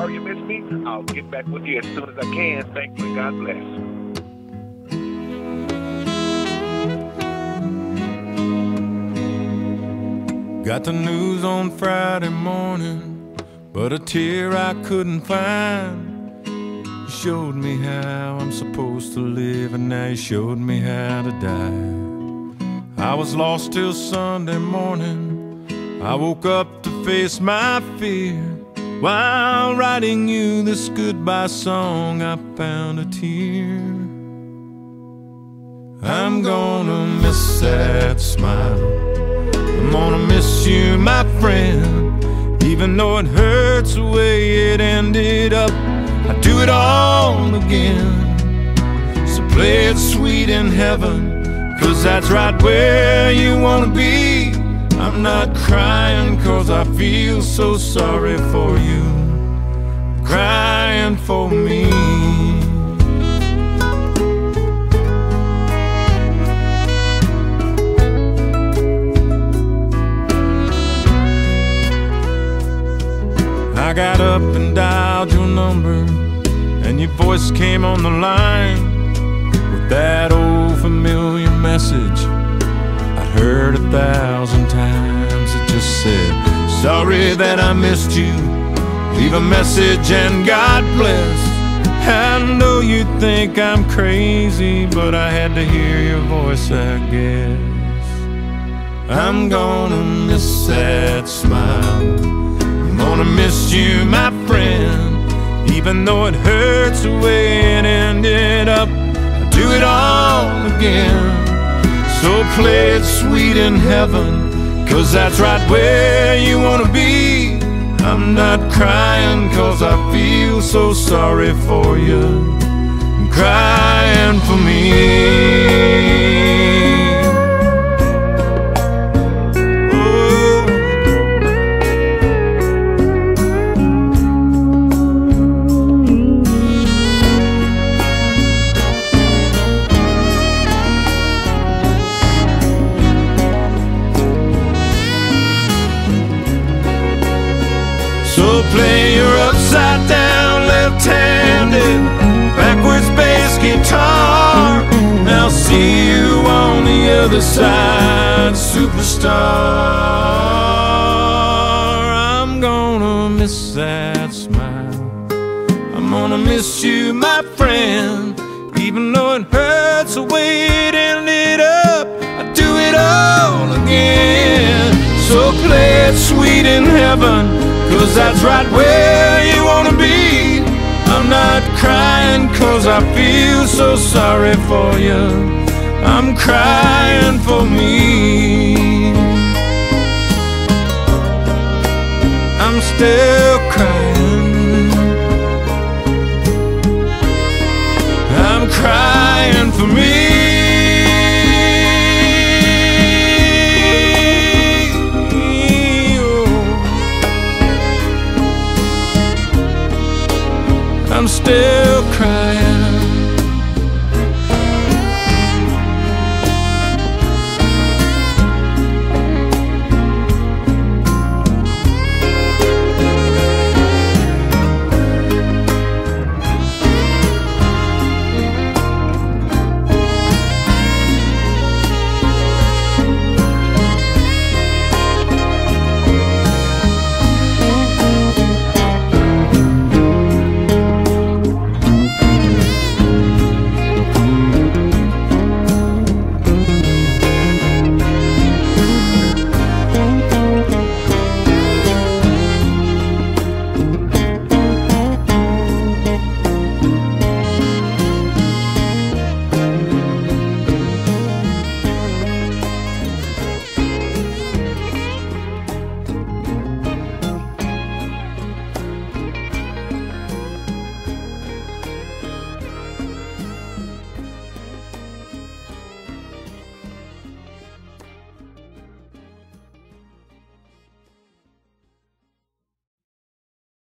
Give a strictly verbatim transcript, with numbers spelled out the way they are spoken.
sorry you missed me. I'll get back with you as soon as I can. Thank you and God bless. Got the news on Friday morning, but a tear I couldn't find. You showed me how I'm supposed to live, and now you showed me how to die. I was lost till Sunday morning. I woke up to face my fear. While writing you this goodbye song, I found a tear. I'm gonna miss that smile. I'm gonna miss you, my friend. Even though it hurts the way it ended up, I'd do it all again. So play it sweet in heaven, 'cause that's right where you wanna be. I'm not crying 'cause I feel so sorry for you, I'm crying for me. I got up and dialed your number, and your voice came on the line with that old familiar message I'd heard a thousand times. It just said, sorry that I missed you, leave a message and God bless. I know you think I'm crazy, but I had to hear your voice, I guess. I'm gonna miss that smile, I'm gonna miss you, my friend. Even though it hurts the way it ended up, I'll do it all again. So play it sweet in heaven, 'cause that's right where you wanna be. I'm not crying 'cause I feel so sorry for you, I'm crying for me. So play your upside down, left-handed, backwards bass guitar. I'll see you on the other side, superstar. I'm gonna miss that smile, I'm gonna miss you, my friend. Even though it hurts the way it ended up, I'd do it all again. So play it sweet in heaven, 'cause that's right where you wanna be. I'm not crying 'cause I feel so sorry for you, I'm crying for me. I'm still crying, I'm crying for me. I'm still